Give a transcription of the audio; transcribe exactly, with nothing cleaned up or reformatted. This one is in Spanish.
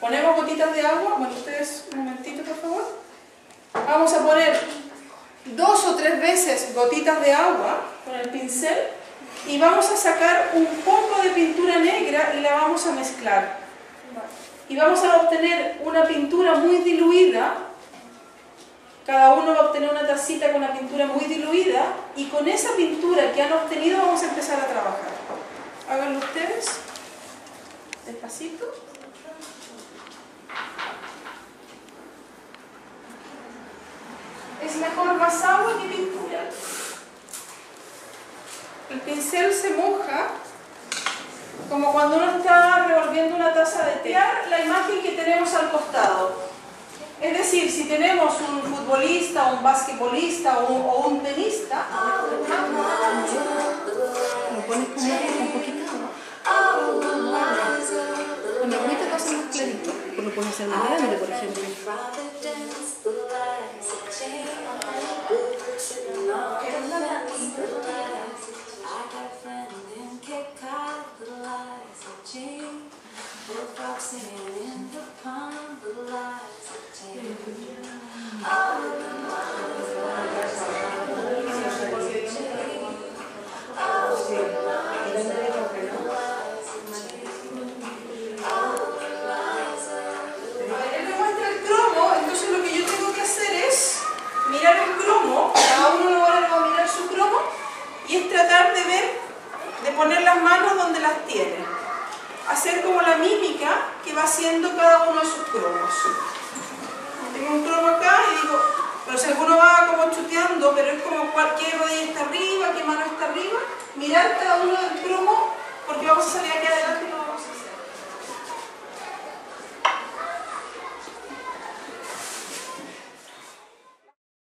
Ponemos gotitas de agua. Bueno, ustedes un momentito, por favor. Vamos a poner dos o tres veces gotitas de agua con el pincel y vamos a sacar un poco de pintura negra y la vamos a mezclar. Y vamos a obtener una pintura muy diluida. Cada uno va a obtener una tacita con una pintura muy diluida y con esa pintura que han obtenido vamos a empezar a trabajar. Háganlo ustedes, despacito. Es mejor más agua que pintura. El pincel se moja como cuando uno está revolviendo una taza de té. La imagen que tenemos al costado. Es decir, si tenemos un futbolista, un basquetbolista o un, o un tenista, lo pones con un poquito, con la agüita pasa más clarito, lo puedes hacer más grande, por ejemplo. poner las manos donde las tiene, hacer como la mímica que va haciendo cada uno de sus cromos. Tengo un cromo acá y digo, pero si alguno va como chuteando, pero es como cualquier rodilla está arriba.